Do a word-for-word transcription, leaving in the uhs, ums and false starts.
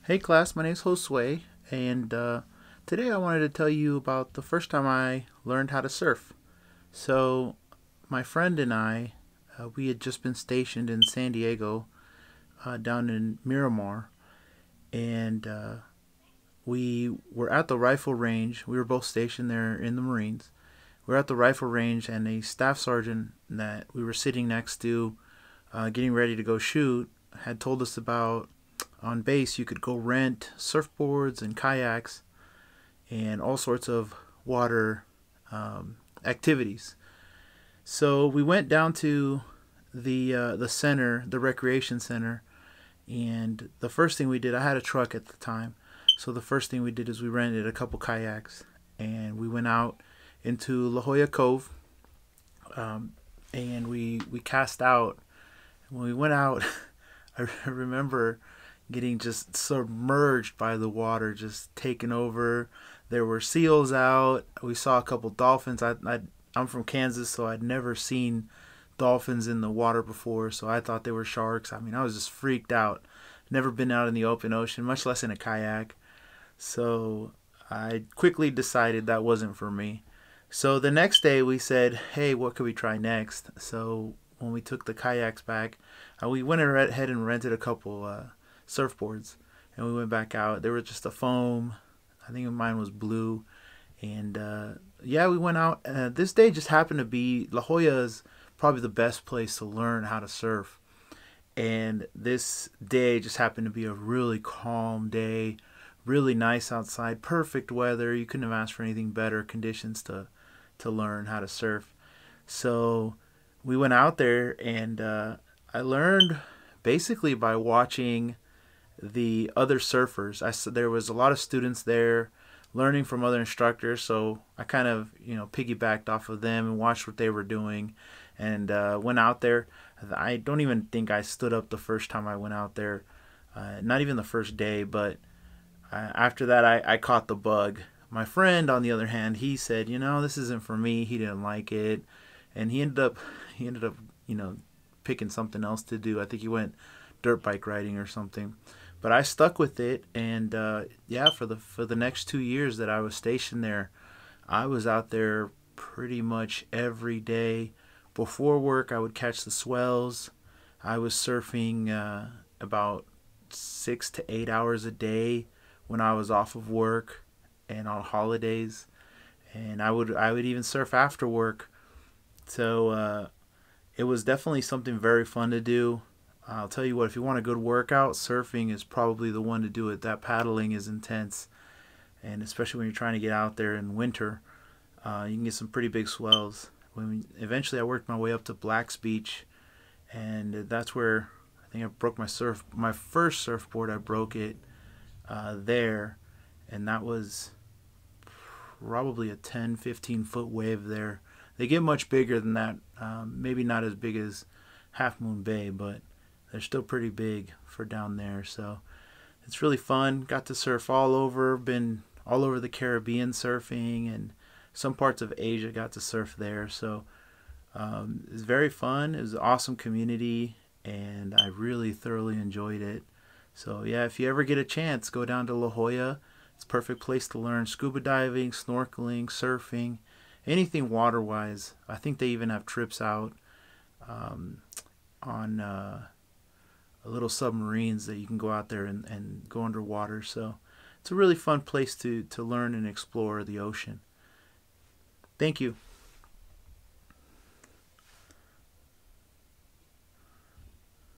Hey class, my name is Josue, and uh, today I wanted to tell you about the first time I learned how to surf. So, my friend and I, uh, we had just been stationed in San Diego, uh, down in Miramar, and uh, we were at the rifle range. We were both stationed there in the Marines. We were at the rifle range, and a staff sergeant that we were sitting next to, uh, getting ready to go shoot, had told us about on base you could go rent surfboards and kayaks and all sorts of water um, activities. So we went down to the uh, the center, the recreation center, and the first thing we did, I had a truck at the time, so the first thing we did is we rented a couple kayaks and we went out into La Jolla Cove, um, and we we cast out. When we went out, I remember getting just submerged by the water, just taken over. There were seals out. We saw a couple dolphins. I, I I'm from Kansas, so I'd never seen dolphins in the water before, so I thought they were sharks. I mean, I was just freaked out. Never been out in the open ocean, much less in a kayak. So I quickly decided that wasn't for me. So the next day we said, hey, what could we try next? So when we took the kayaks back, uh, we went ahead and rented a couple uh, surfboards, and we went back out. They were just a foam. I think mine was blue. And uh, yeah, we went out. Uh, this day just happened to be, La Jolla is probably the best place to learn how to surf. And this day just happened to be a really calm day, really nice outside, perfect weather. You couldn't have asked for anything better conditions to to learn how to surf. So we went out there, and uh, I learned basically by watching the other surfers. I said there was a lot of students there learning from other instructors, so I kind of you know piggybacked off of them and watched what they were doing, and uh, went out there. I don't even think I stood up the first time I went out there, uh, not even the first day, but uh, after that I, I caught the bug. My friend, on the other hand, he said, you know, this isn't for me. He didn't like it, and he ended up he ended up you know picking something else to do. I think he went dirt bike riding or something. But I stuck with it, and uh, yeah, for the for the next two years that I was stationed there, I was out there pretty much every day. Before work, I would catch the swells. I was surfing uh, about six to eight hours a day when I was off of work and on holidays, and I would I would even surf after work. So uh, it was definitely something very fun to do. I'll tell you what, if you want a good workout, surfing is probably the one to do it. That paddling is intense, and especially when you're trying to get out there in winter, uh, you can get some pretty big swells. When we, eventually I worked my way up to Black's Beach, and that's where I think I broke my surf, my first surfboard. I broke it uh, there, and that was probably a ten, fifteen foot wave there. They get much bigger than that, um, maybe not as big as Half Moon Bay, but they're still pretty big for down there. So it's really fun. Got to surf all over. Been all over the Caribbean surfing, and some parts of Asia got to surf there. So um, it's very fun. It was an awesome community, and I really thoroughly enjoyed it. So yeah, if you ever get a chance, go down to La Jolla. It's a perfect place to learn scuba diving, snorkeling, surfing, anything water-wise. I think they even have trips out um, on uh, little submarines that you can go out there and, and go underwater. So it's a really fun place to, to learn and explore the ocean. Thank you.